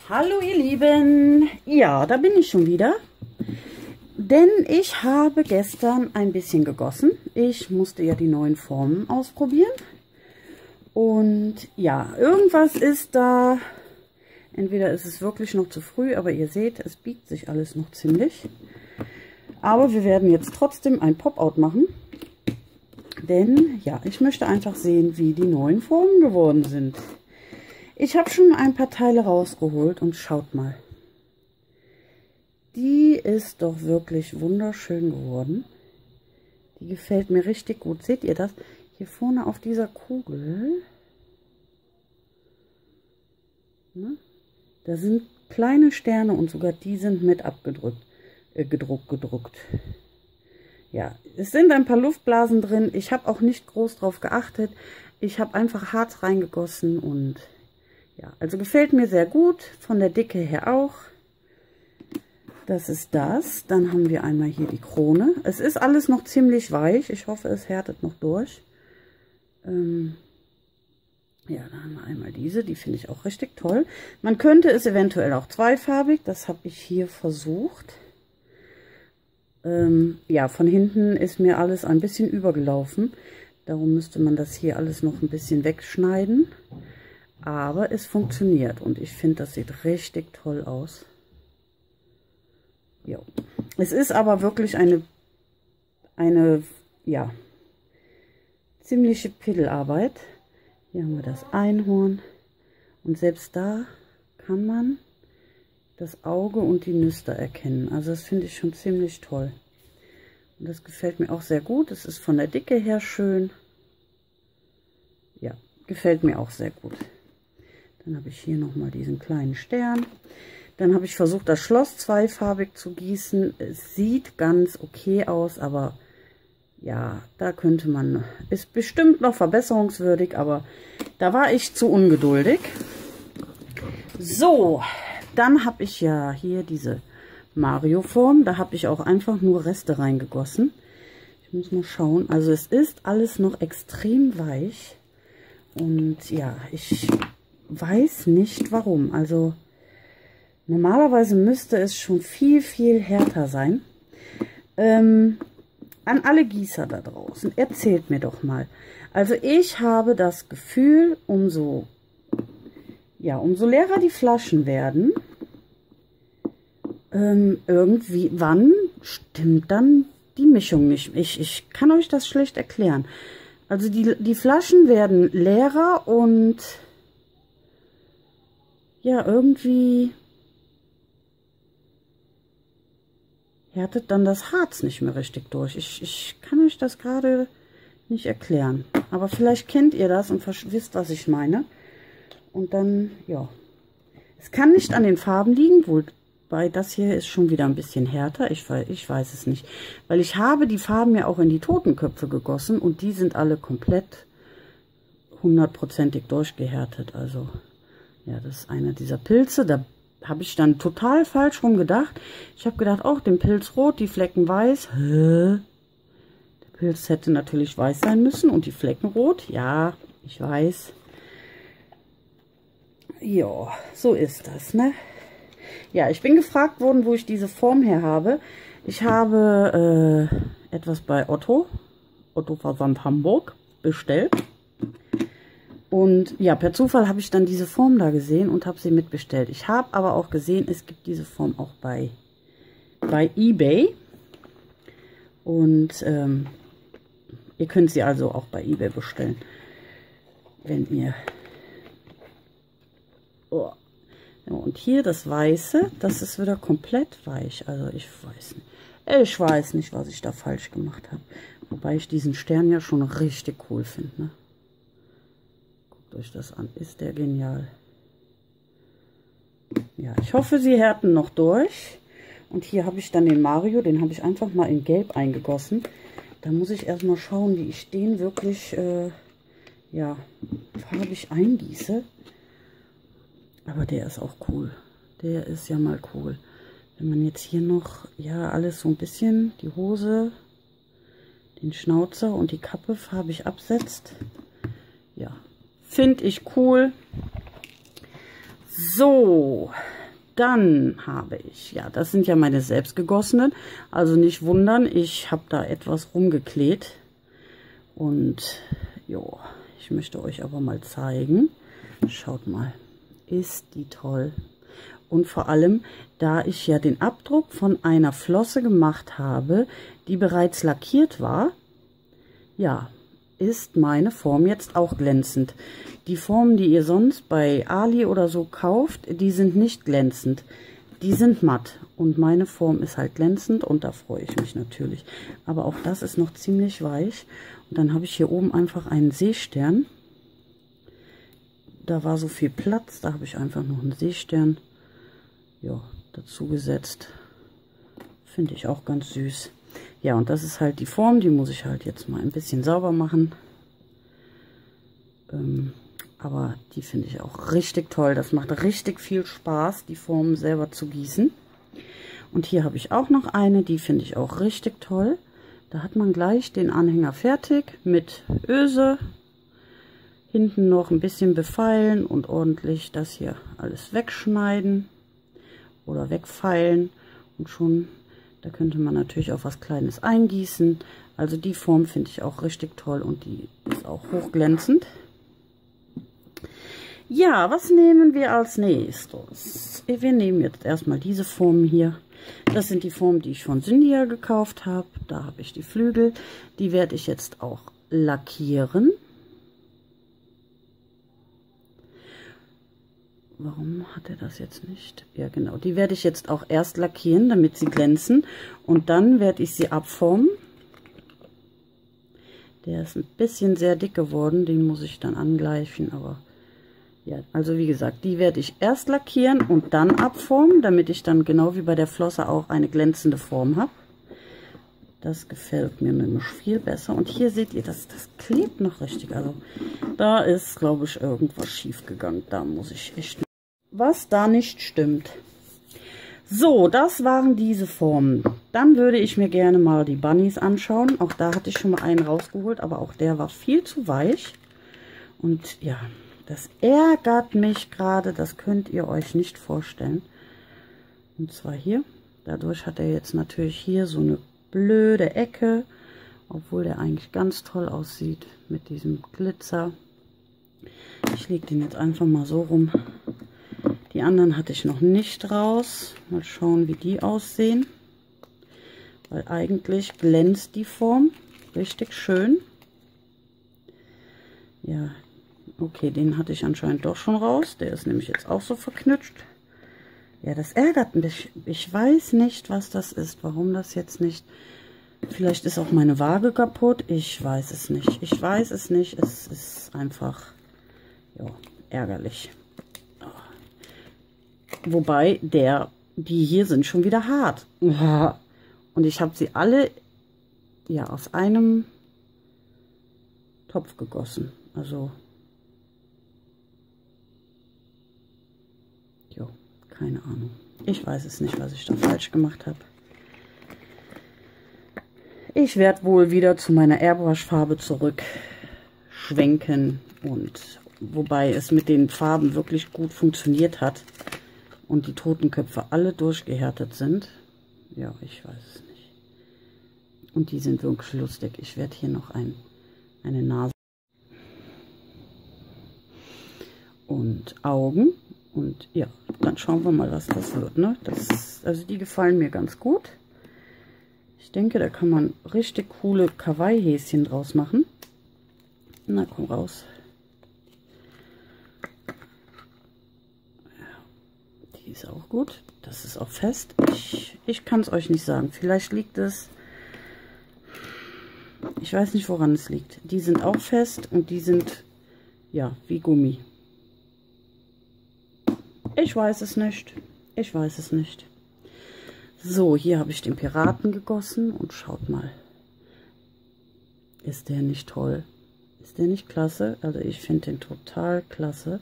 Hallo ihr Lieben, ja, da bin ich schon wieder, denn ich habe gestern ein bisschen gegossen. Ich musste ja die neuen Formen ausprobieren und ja, irgendwas ist da, entweder ist es wirklich noch zu früh, aber ihr seht, es biegt sich alles noch ziemlich. Aber wir werden jetzt trotzdem ein Pop-Out machen, denn ja, ich möchte einfach sehen, wie die neuen Formen geworden sind. Ich habe schon ein paar Teile rausgeholt und schaut mal. Die ist doch wirklich wunderschön geworden. Die gefällt mir richtig gut. Seht ihr das? Hier vorne auf dieser Kugel. Ne? Da sind kleine Sterne und sogar die sind mit abgedruckt. Gedruckt. Ja, es sind ein paar Luftblasen drin. Ich habe auch nicht groß drauf geachtet. Ich habe einfach Harz reingegossen und... ja, also gefällt mir sehr gut, von der Dicke her auch. Das ist das. Dann haben wir einmal hier die Krone. Es ist alles noch ziemlich weich. Ich hoffe, es härtet noch durch. Ja, dann haben wir einmal diese. Die finde ich auch richtig toll. Man könnte es eventuell auch zweifarbig. Das habe ich hier versucht. Ja, von hinten ist mir alles ein bisschen übergelaufen. Darum müsste man das hier alles noch ein bisschen wegschneiden. Aber es funktioniert und ich finde, das sieht richtig toll aus. Jo. Es ist aber wirklich eine ja, ziemliche Piddelarbeit. Hier haben wir das Einhorn und selbst da kann man das Auge und die Nüster erkennen. Also das finde ich schon ziemlich toll. Und das gefällt mir auch sehr gut. Es ist von der Dicke her schön. Ja, gefällt mir auch sehr gut. Dann habe ich hier nochmal diesen kleinen Stern. Dann habe ich versucht, das Schloss zweifarbig zu gießen. Es sieht ganz okay aus, aber ja, da könnte man, ist bestimmt noch verbesserungswürdig, aber da war ich zu ungeduldig. So, dann habe ich ja hier diese Mario-Form. Da habe ich auch einfach nur Reste reingegossen. Ich muss mal schauen. Also es ist alles noch extrem weich. Und ja, ich weiß nicht warum. Also normalerweise müsste es schon viel, viel härter sein. An alle Gießer da draußen, erzählt mir doch mal. Also ich habe das Gefühl, umso leerer die Flaschen werden, irgendwie, wann stimmt dann die Mischung nicht. Ich kann euch das schlecht erklären. Also die Flaschen werden leerer und ja, irgendwie härtet dann das Harz nicht mehr richtig durch. Ich kann euch das gerade nicht erklären. Aber vielleicht kennt ihr das und wisst, was ich meine. Und dann, ja. Es kann nicht an den Farben liegen, wobei das hier ist schon wieder ein bisschen härter. Ich weiß es nicht. Weil ich habe die Farben ja auch in die Totenköpfe gegossen und die sind alle komplett 100%ig durchgehärtet. Also, ja, das ist einer dieser Pilze. Da habe ich dann total falsch rum gedacht. Ich habe gedacht, oh, den Pilz rot, die Flecken weiß. Der Pilz hätte natürlich weiß sein müssen und die Flecken rot. Ja, ich weiß. Ja, so ist das, ne? Ja, ich bin gefragt worden, wo ich diese Form her habe. Ich habe etwas bei Otto Versand Hamburg bestellt. Und ja, per Zufall habe ich dann diese Form da gesehen und habe sie mitbestellt. Ich habe aber auch gesehen, es gibt diese Form auch bei eBay. Und ihr könnt sie also auch bei eBay bestellen, wenn ihr... Oh. Ja, und hier das Weiße, das ist wieder komplett weich. Also ich weiß nicht, was ich da falsch gemacht habe. Wobei ich diesen Stern ja schon richtig cool finde, ne? Euch das an, ist der genial. Ja, ich hoffe, sie härten noch durch. Und hier habe ich dann den Mario, den habe ich einfach mal in Gelb eingegossen. Da muss ich erstmal schauen, wie ich den wirklich ja, farbig eingieße. Aber der ist auch cool. Der ist ja mal cool. Wenn man jetzt hier noch, ja, alles so ein bisschen, die Hose, den Schnauzer und die Kappe farbig absetzt. Ja. Finde ich cool. So, dann habe ich, ja, das sind ja meine selbstgegossenen, also nicht wundern, ich habe da etwas rumgeklebt. Und jo, ich möchte euch aber mal zeigen. Schaut mal, ist die toll. Und vor allem, da ich ja den Abdruck von einer Flosse gemacht habe, die bereits lackiert war, ja, ist meine Form jetzt auch glänzend. Die Formen, die ihr sonst bei Ali oder so kauft, die sind nicht glänzend. Die sind matt. Und meine Form ist halt glänzend und da freue ich mich natürlich. Aber auch das ist noch ziemlich weich. Und dann habe ich hier oben einfach einen Seestern. Da war so viel Platz, da habe ich einfach noch einen Seestern, ja, dazu gesetzt. Finde ich auch ganz süß. Ja, und das ist halt die Form, die muss ich halt jetzt mal ein bisschen sauber machen. Aber die finde ich auch richtig toll. Das macht richtig viel Spaß, die Formen selber zu gießen. Und hier habe ich auch noch eine, die finde ich auch richtig toll. Da hat man gleich den Anhänger fertig mit Öse. Hinten noch ein bisschen befeilen und ordentlich das hier alles wegschneiden oder wegfeilen. Und schon, da könnte man natürlich auch was Kleines eingießen. Also die Form finde ich auch richtig toll und die ist auch hochglänzend. Ja, was nehmen wir als nächstes? Wir nehmen jetzt erstmal diese Formen hier. Das sind die Formen, die ich von Syndia gekauft habe. Da habe ich die Flügel. Die werde ich jetzt auch lackieren. Warum hat er das jetzt nicht? Ja, genau. Die werde ich jetzt auch erst lackieren, damit sie glänzen. Und dann werde ich sie abformen. Der ist ein bisschen sehr dick geworden. Den muss ich dann angleichen. Aber ja, also wie gesagt, die werde ich erst lackieren und dann abformen, damit ich dann genau wie bei der Flosse auch eine glänzende Form habe. Das gefällt mir nämlich viel besser. Und hier seht ihr, das klebt noch richtig. Also da ist, glaube ich, irgendwas schief gegangen. Da muss ich echt... Was da nicht stimmt. So, das waren diese Formen. Dann würde ich mir gerne mal die Bunnies anschauen. Auch da hatte ich schon mal einen rausgeholt, aber auch der war viel zu weich. Und ja, das ärgert mich gerade. Das könnt ihr euch nicht vorstellen. Und zwar hier. Dadurch hat er jetzt natürlich hier so eine blöde Ecke. Obwohl der eigentlich ganz toll aussieht mit diesem Glitzer. Ich lege den jetzt einfach mal so rum. Die anderen hatte ich noch nicht raus. Mal schauen, wie die aussehen. Weil eigentlich glänzt die Form richtig schön. Ja, okay, den hatte ich anscheinend doch schon raus. Der ist nämlich jetzt auch so verknüpft. Ja, das ärgert mich. Ich weiß nicht, was das ist. Warum das jetzt nicht... Vielleicht ist auch meine Waage kaputt. Ich weiß es nicht. Ich weiß es nicht. Es ist einfach, ja, ärgerlich. Wobei die hier sind schon wieder hart. Und ich habe sie alle ja aus einem Topf gegossen. Also, jo, keine Ahnung. Ich weiß es nicht, was ich da falsch gemacht habe. Ich werde wohl wieder zu meiner Airbrush-Farbe zurückschwenken. Und wobei es mit den Farben wirklich gut funktioniert hat. Und die Totenköpfe alle durchgehärtet sind. Ja, ich weiß es nicht. Und die sind wirklich lustig. Ich werde hier noch eine Nase und Augen. Und ja, dann schauen wir mal, was das wird. Ne? Also die gefallen mir ganz gut. Ich denke, da kann man richtig coole Kawaii-Häschen draus machen. Na, komm raus. Die ist auch gut. Das ist auch fest. Ich kann es euch nicht sagen. Vielleicht liegt es... Ich weiß nicht, woran es liegt. Die sind auch fest und die sind, ja, wie Gummi. Ich weiß es nicht. Ich weiß es nicht. So, hier habe ich den Piraten gegossen und schaut mal. Ist der nicht toll? Ist der nicht klasse? Also ich finde den total klasse.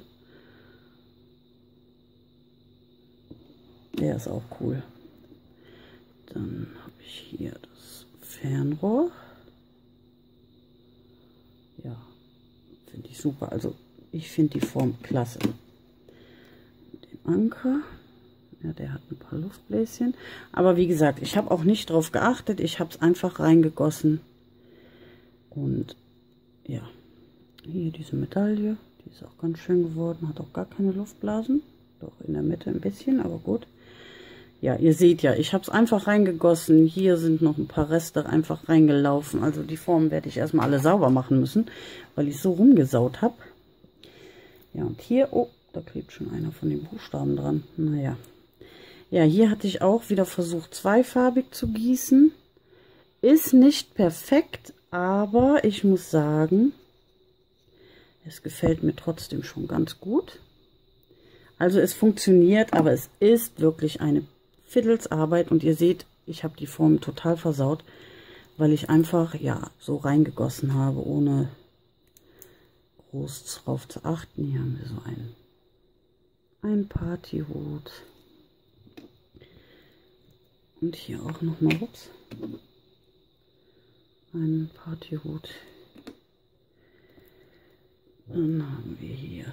Der ist auch cool. Dann habe ich hier das Fernrohr. Ja, finde ich super. Also ich finde die Form klasse. Den Anker. Ja, der hat ein paar Luftbläschen. Aber wie gesagt, ich habe auch nicht drauf geachtet. Ich habe es einfach reingegossen. Und ja, hier diese Medaille. Die ist auch ganz schön geworden. Hat auch gar keine Luftblasen. Doch in der Mitte ein bisschen, aber gut. Ja, ihr seht ja, ich habe es einfach reingegossen. Hier sind noch ein paar Reste einfach reingelaufen. Also die Formen werde ich erstmal alle sauber machen müssen, weil ich so rumgesaut habe. Ja, und hier, oh, da klebt schon einer von den Buchstaben dran. Naja. Ja, hier hatte ich auch wieder versucht, zweifarbig zu gießen. Ist nicht perfekt, aber ich muss sagen, es gefällt mir trotzdem schon ganz gut. Also es funktioniert, aber es ist wirklich eine Fiddelsarbeit. Und ihr seht, ich habe die Form total versaut, weil ich einfach, ja, so reingegossen habe, ohne groß drauf zu achten. Hier haben wir so einen Partyhut. Und hier auch nochmal, ups, einen Partyhut. Dann haben wir hier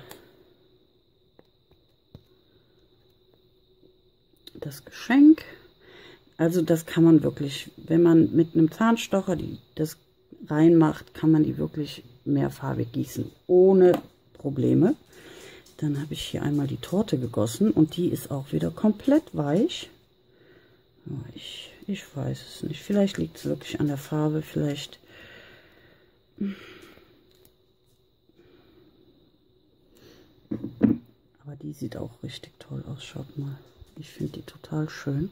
das Geschenk. Also das kann man wirklich, wenn man mit einem Zahnstocher das reinmacht, kann man die wirklich mehrfarbig gießen, ohne Probleme. Dann habe ich hier einmal die Torte gegossen und die ist auch wieder komplett weich. Ich weiß es nicht. Vielleicht liegt es wirklich an der Farbe, vielleicht. Aber die sieht auch richtig toll aus, schaut mal. Ich finde die total schön.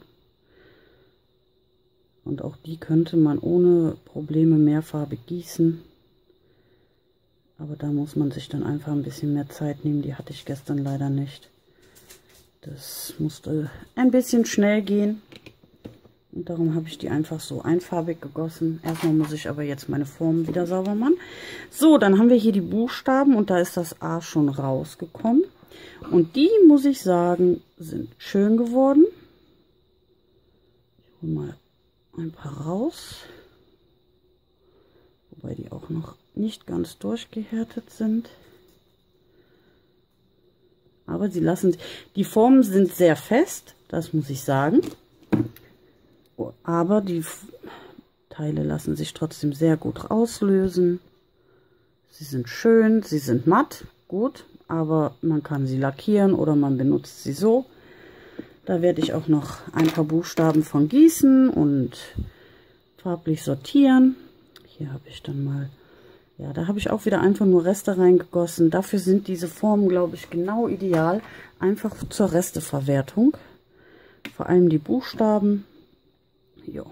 Und auch die könnte man ohne Probleme mehrfarbig gießen. Aber da muss man sich dann einfach ein bisschen mehr Zeit nehmen. Die hatte ich gestern leider nicht. Das musste ein bisschen schnell gehen. Und darum habe ich die einfach so einfarbig gegossen. Erstmal muss ich aber jetzt meine Formen wieder sauber machen. So, dann haben wir hier die Buchstaben und da ist das A schon rausgekommen. Und die, muss ich sagen, sind schön geworden. Ich hole mal ein paar raus. Wobei die auch noch nicht ganz durchgehärtet sind. Aber sie lassen sich, die Formen sind sehr fest, das muss ich sagen. Aber die Teile lassen sich trotzdem sehr gut auslösen. Sie sind schön, sie sind matt, gut, aber man kann sie lackieren oder man benutzt sie so. Da werde ich auch noch ein paar Buchstaben von gießen und farblich sortieren. Hier habe ich dann mal, ja, da habe ich auch wieder einfach nur Reste reingegossen. Dafür sind diese Formen, glaube ich, genau ideal. Einfach zur Resteverwertung. Vor allem die Buchstaben. Jo.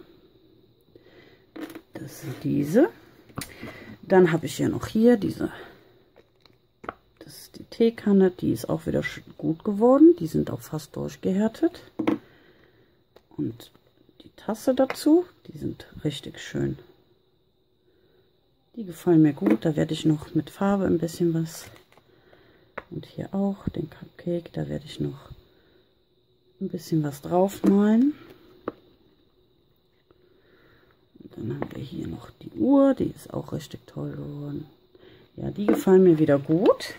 Das sind diese. Dann habe ich ja noch hier diese. Das ist die Teekanne. Die ist auch wieder gut geworden. Die sind auch fast durchgehärtet. Und die Tasse dazu. Die sind richtig schön. Die gefallen mir gut. Da werde ich noch mit Farbe ein bisschen was. Und hier auch den Cupcake. Da werde ich noch ein bisschen was drauf malen. Dann haben wir hier noch die Uhr, die ist auch richtig toll geworden. Ja, die gefallen mir wieder gut.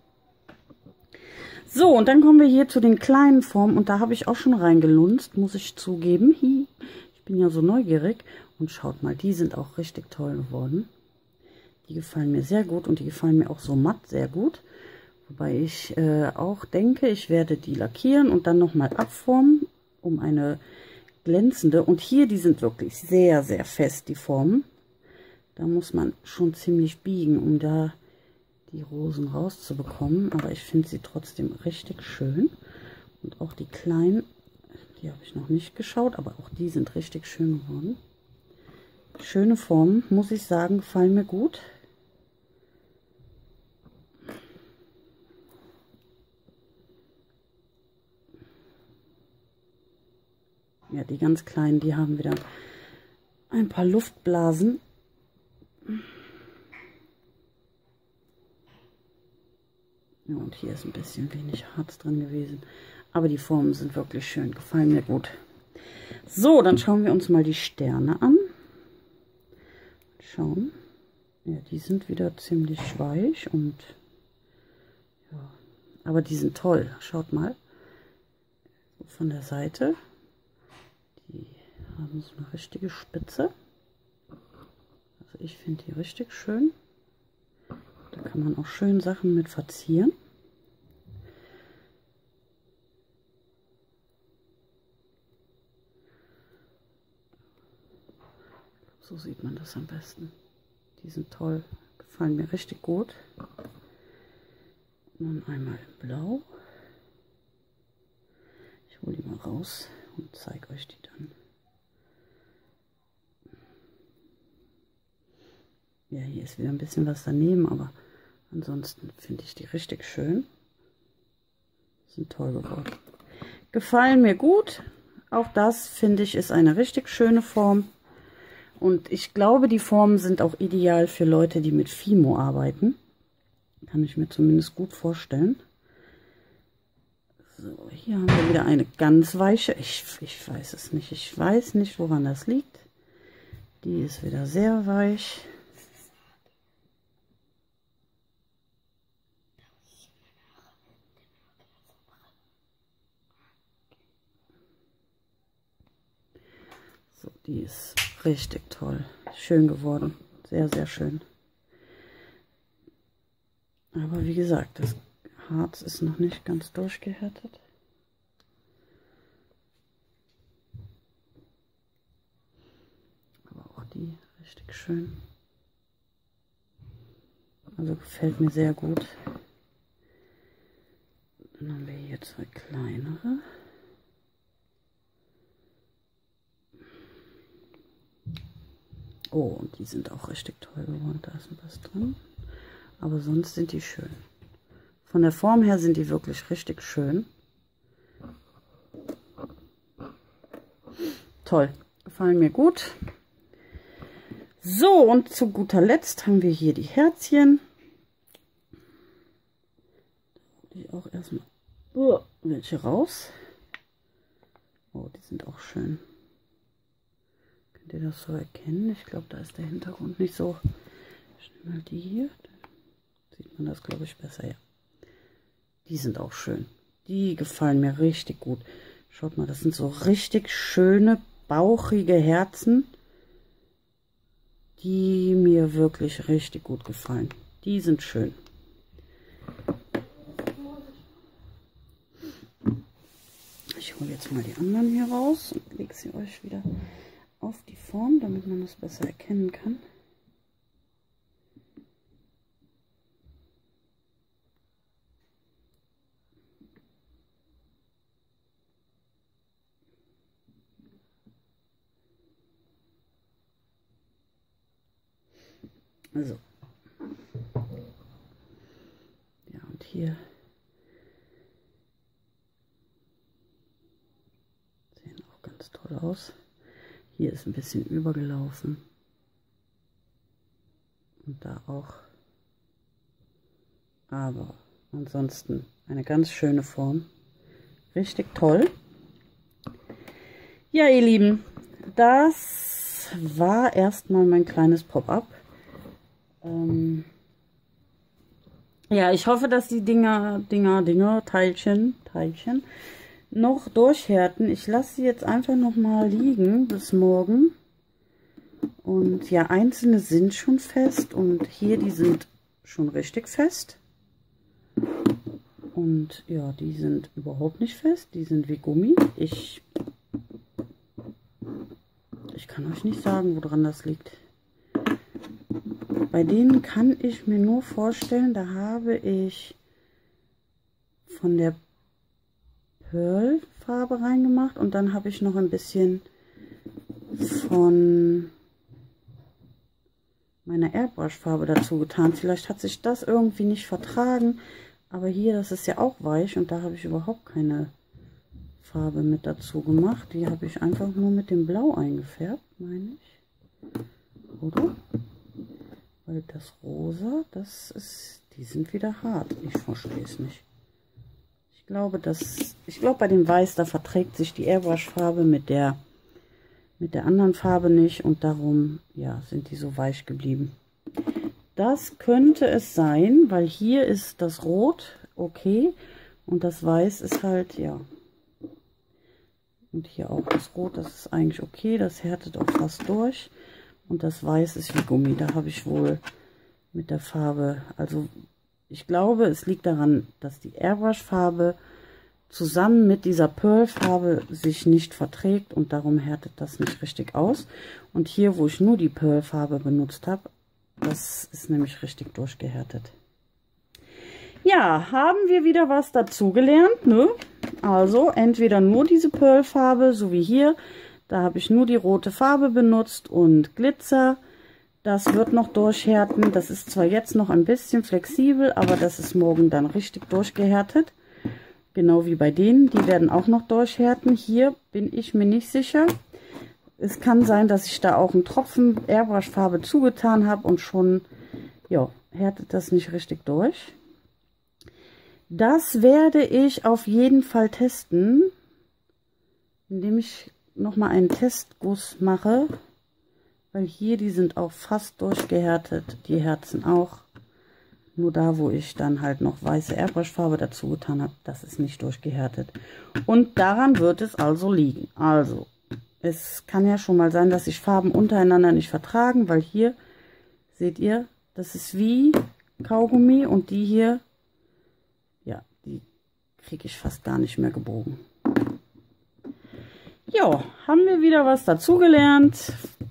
So, und dann kommen wir hier zu den kleinen Formen. Und da habe ich auch schon reingelunzt, muss ich zugeben. Ich bin ja so neugierig. Und schaut mal, die sind auch richtig toll geworden. Die gefallen mir sehr gut und die gefallen mir auch so matt sehr gut. Wobei ich auch denke, ich werde die lackieren und dann nochmal abformen, um eine glänzende. Und hier, die sind wirklich sehr, sehr fest, die Formen. Da muss man schon ziemlich biegen, um da die Rosen rauszubekommen. Aber ich finde sie trotzdem richtig schön. Und auch die kleinen, die habe ich noch nicht geschaut, aber auch die sind richtig schön geworden. Schöne Formen, muss ich sagen, gefallen mir gut. Ja, die ganz kleinen, die haben wieder ein paar Luftblasen. Ja, und hier ist ein bisschen wenig Harz drin gewesen. Aber die Formen sind wirklich schön, gefallen mir gut. So, dann schauen wir uns mal die Sterne an. Schauen. Ja, die sind wieder ziemlich weich und ja, aber die sind toll. Schaut mal. von der Seite. Die haben so eine richtige Spitze. Also ich finde die richtig schön. Da kann man auch schön Sachen mit verzieren. So sieht man das am besten. Die sind toll, gefallen mir richtig gut. Nun einmal in Blau. Ich hole die mal raus und zeige euch die dann. Ja, hier ist wieder ein bisschen was daneben, aber ansonsten finde ich die richtig schön. Sind toll geworden. Gefallen mir gut. Auch das finde ich ist eine richtig schöne Form. Und ich glaube, die Formen sind auch ideal für Leute, die mit Fimo arbeiten. Kann ich mir zumindest gut vorstellen. So, hier haben wir wieder eine ganz weiche. Ich weiß es nicht. Ich weiß nicht, woran das liegt. Die ist wieder sehr weich. So, die ist richtig toll. Schön geworden. Sehr, sehr schön. Aber wie gesagt, das Harz ist noch nicht ganz durchgehärtet. Aber auch die richtig schön. Also gefällt mir sehr gut. Dann haben wir hier zwei kleinere. Oh, und die sind auch richtig toll geworden. Da ist was drin. Aber sonst sind die schön. Von der Form her sind die wirklich richtig schön. Toll. Gefallen mir gut. So, und zu guter Letzt haben wir hier die Herzchen. Die auch erstmal welche raus. Oh, die sind auch schön. Könnt ihr das so erkennen? Ich glaube, da ist der Hintergrund nicht so. Ich nehme mal die hier. Sieht man das, glaube ich, besser, ja. Die sind auch schön. Die gefallen mir richtig gut. Schaut mal, das sind so richtig schöne, bauchige Herzen, die mir wirklich richtig gut gefallen. Die sind schön. Ich hole jetzt mal die anderen hier raus und lege sie euch wieder auf die Form, damit man das besser erkennen kann. Also. Ja, und hier sehen auch ganz toll aus. Hier ist ein bisschen übergelaufen. Und da auch. Aber ansonsten eine ganz schöne Form. Richtig toll. Ja, ihr Lieben, das war erstmal mein kleines Pop-up. Ja, ich hoffe, dass die Teilchen noch durchhärten. Ich lasse sie jetzt einfach noch mal liegen bis morgen. Und ja, einzelne sind schon fest und hier, die sind schon richtig fest. Und ja, die sind überhaupt nicht fest. Die sind wie Gummi. Ich kann euch nicht sagen, woran das liegt. Bei denen kann ich mir nur vorstellen, da habe ich von der Pearl-Farbe reingemacht und dann habe ich noch ein bisschen von meiner Airbrush-Farbe dazu getan. Vielleicht hat sich das irgendwie nicht vertragen, aber hier, das ist ja auch weich und da habe ich überhaupt keine Farbe mit dazu gemacht. Die habe ich einfach nur mit dem Blau eingefärbt, meine ich. Oder? Weil das Rosa, das ist, die sind wieder hart. Ich verstehe es nicht. Ich glaube, bei dem Weiß, da verträgt sich die Airbrush-Farbe mit der anderen Farbe nicht und darum, ja, sind die so weich geblieben. Das könnte es sein, weil hier ist das Rot okay und das Weiß ist halt, ja, Und hier auch das Rot, das ist eigentlich okay. Das härtet auch fast durch. Und das Weiß ist wie Gummi. Da habe ich wohl mit der Farbe, also ich glaube, es liegt daran, dass die Airbrush-Farbe zusammen mit dieser Pearl-Farbe sich nicht verträgt und darum härtet das nicht richtig aus. Und hier, wo ich nur die Pearl-Farbe benutzt habe, das ist nämlich richtig durchgehärtet. Ja, haben wir wieder was dazugelernt, ne? Also entweder nur diese Pearl-Farbe, so wie hier. Da habe ich nur die rote Farbe benutzt und Glitzer. Das wird noch durchhärten. Das ist zwar jetzt noch ein bisschen flexibel, aber das ist morgen dann richtig durchgehärtet. Genau wie bei denen. Die werden auch noch durchhärten. Hier bin ich mir nicht sicher. Es kann sein, dass ich da auch einen Tropfen Airbrush-Farbe zugetan habe und schon, ja, härtet das nicht richtig durch. Das werde ich auf jeden Fall testen, indem ich nochmal einen Testguss mache. Weil hier, die sind auch fast durchgehärtet, die Herzen auch. Nur da, wo ich dann halt noch weiße Airbrush-Farbe dazu getan habe, das ist nicht durchgehärtet. Und daran wird es also liegen. Also, es kann ja schon mal sein, dass sich Farben untereinander nicht vertragen, weil hier, seht ihr, das ist wie Kaugummi und die hier, ja, die kriege ich fast gar nicht mehr gebogen. Ja, haben wir wieder was dazugelernt.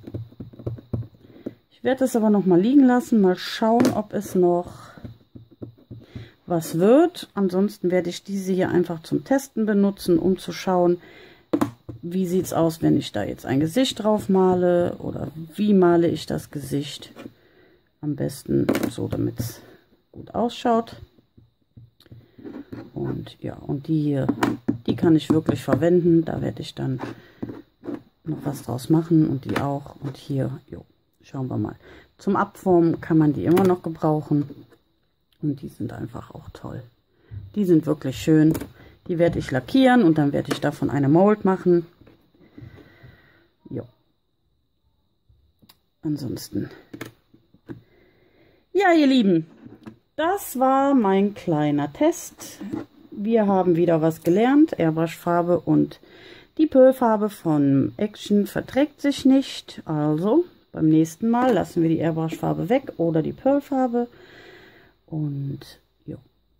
Ich werde es aber noch mal liegen lassen, mal schauen, ob es noch was wird. Ansonsten werde ich diese hier einfach zum Testen benutzen, um zu schauen, wie sieht es aus, wenn ich da jetzt ein Gesicht drauf male oder wie male ich das Gesicht. Am besten so, damit es gut ausschaut. Und ja, und die hier, die kann ich wirklich verwenden. Da werde ich dann noch was draus machen und die auch. Und hier, jo. Schauen wir mal. Zum Abformen kann man die immer noch gebrauchen. Und die sind einfach auch toll. Die sind wirklich schön. Die werde ich lackieren und dann werde ich davon eine Mold machen. Jo. Ansonsten. Ja, ihr Lieben. Das war mein kleiner Test. Wir haben wieder was gelernt. Airbrush-Farbe und die Pearl-Farbe von Action verträgt sich nicht. Also beim nächsten Mal lassen wir die Airbrush-Farbe weg oder die Pearl-Farbe. Und ja.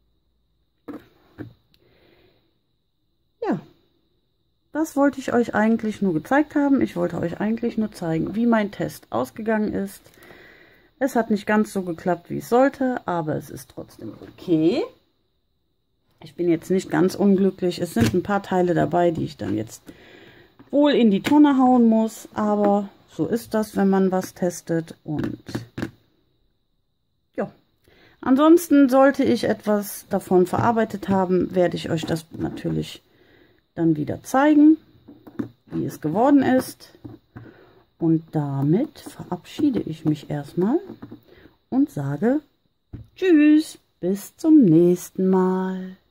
Ja, das wollte ich euch eigentlich nur gezeigt haben. Ich wollte euch eigentlich nur zeigen, wie mein Test ausgegangen ist. Es hat nicht ganz so geklappt, wie es sollte, aber es ist trotzdem okay. Ich bin jetzt nicht ganz unglücklich. Es sind ein paar Teile dabei, die ich dann jetzt wohl in die Tonne hauen muss, aber so ist das, wenn man was testet. Und ja, ansonsten sollte ich etwas davon verarbeitet haben, werde ich euch das natürlich dann wieder zeigen, wie es geworden ist. Und damit verabschiede ich mich erstmal und sage Tschüss, bis zum nächsten Mal.